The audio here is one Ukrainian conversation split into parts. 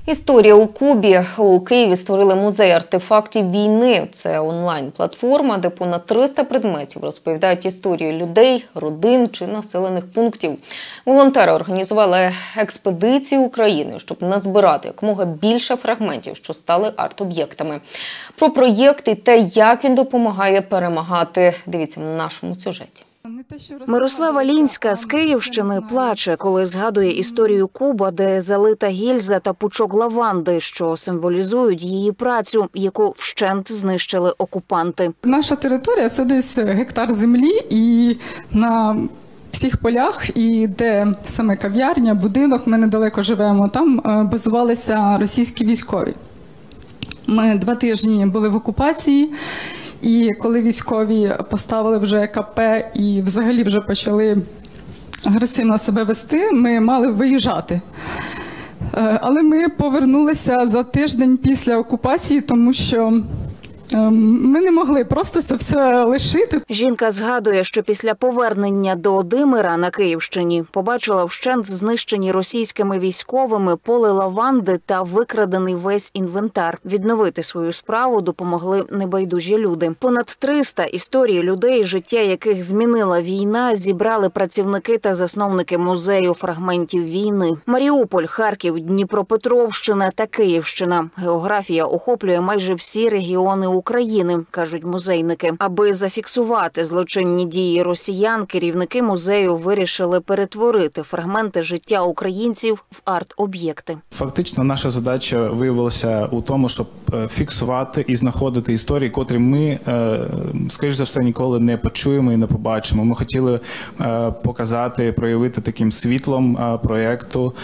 Історія у Кубі. У Києві створили музей артефактів війни. Це онлайн-платформа, де понад 300 предметів розповідають історію людей, родин чи населених пунктів. Волонтери організували експедицію Україною, щоб назбирати якомога більше фрагментів, що стали арт-об'єктами. Про проєкт і те, як він допомагає перемагати, дивіться в нашому сюжеті. Мирослава Лінська з Київщини плаче, коли згадує історію Куба, де залита гільза та пучок лаванди, що символізують її працю, яку вщент знищили окупанти. Наша територія – це десь гектар землі, і на всіх полях, і де саме кав'ярня, будинок, ми недалеко живемо, там базувалися російські військові. Ми 2 тижні були в окупації. І коли військові поставили вже КП і взагалі вже почали агресивно себе вести, ми мали виїжджати. Але ми повернулися за тиждень після окупації, тому що ми не могли просто це все лишити. Жінка згадує, що після повернення до Димира на Київщині побачила вщент знищені російськими військовими поле лаванди та викрадений весь інвентар. Відновити свою справу допомогли небайдужі люди. Понад 300 історій людей, життя яких змінила війна, зібрали працівники та засновники музею фрагментів війни. Маріуполь, Харків, Дніпропетровщина та Київщина. Географія охоплює майже всі регіони України, кажуть музейники. Аби зафіксувати злочинні дії росіян, керівники музею вирішили перетворити фрагменти життя українців в арт-об'єкти. Фактично наша задача виявилася у тому, щоб фіксувати і знаходити історії, котрі ми, скоріш за все, ніколи не почуємо і не побачимо. Ми хотіли показати, проявити таким світлом проєкту,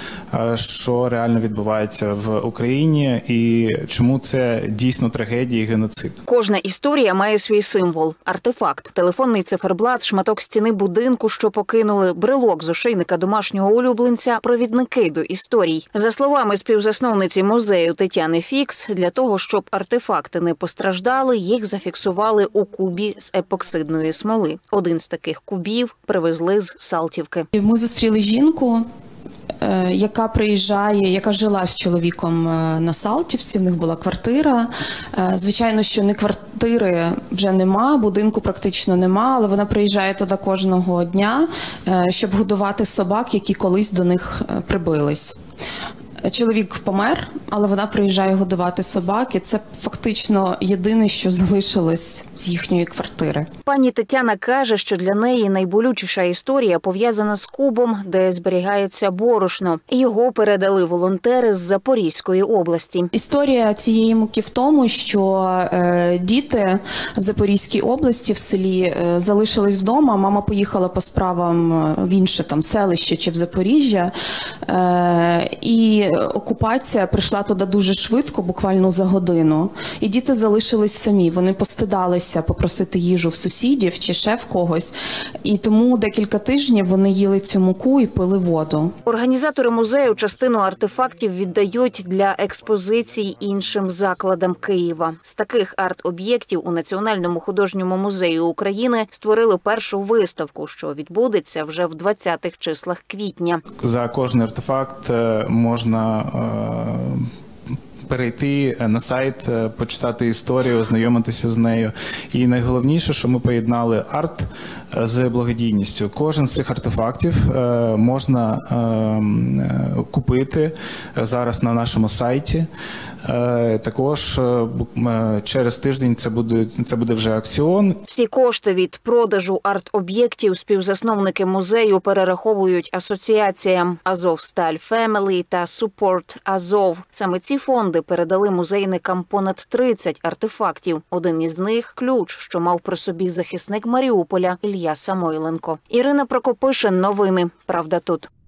що реально відбувається в Україні і чому це дійсно трагедія і геноцид. Кожна історія має свій символ – артефакт. Телефонний циферблат, шматок стіни будинку, що покинули, брелок з ошейника домашнього улюбленця – провідники до історій. За словами співзасновниці музею Тетяни Фікс, для того, щоб артефакти не постраждали, їх зафіксували у кубі з епоксидної смоли. Один з таких кубів привезли з Салтівки. Ми зустріли жінку, яка приїжджає, яка жила з чоловіком на Салтівці, в них була квартира. Звичайно, що не квартири вже нема, будинку практично нема, але вона приїжджає туди кожного дня, щоб годувати собак, які колись до них прибились. Чоловік помер, але вона приїжджає годувати собак, і це фактично єдине, що залишилось з їхньої квартири. Пані Тетяна каже, що для неї найболючіша історія пов'язана з Кубом, де зберігається борошно. Його передали волонтери з Запорізької області. Історія цієї муки в тому, що діти в Запорізькій області в селі залишились вдома, мама поїхала по справам в інше там селище чи в Запоріжжя, і окупація прийшла туди дуже швидко, буквально за годину. І діти залишились самі. Вони постидалися попросити їжу в сусідів чи ще в когось. І тому декілька тижнів вони їли цю муку і пили воду. Організатори музею частину артефактів віддають для експозицій іншим закладам Києва. З таких арт-об'єктів у Національному художньому музеї України створили першу виставку, що відбудеться вже в 20-х числах квітня. За кожний артефакт можна перейти на сайт, почитати історію, ознайомитися з нею. І найголовніше, що ми поєднали арт з благодійністю. Кожен з цих артефактів можна купити зараз на нашому сайті. Також через тиждень це буде вже аукціон. Всі кошти від продажу арт-об'єктів співзасновники музею перераховують асоціаціям «Азовсталь Фемелі» та «Супорт Азов». Саме ці фонди передали музейникам понад 30 артефактів. Один із них – ключ, що мав при собі захисник Маріуполя Ілля Самойленко. Ірина Прокопишин. Новини. Правда тут.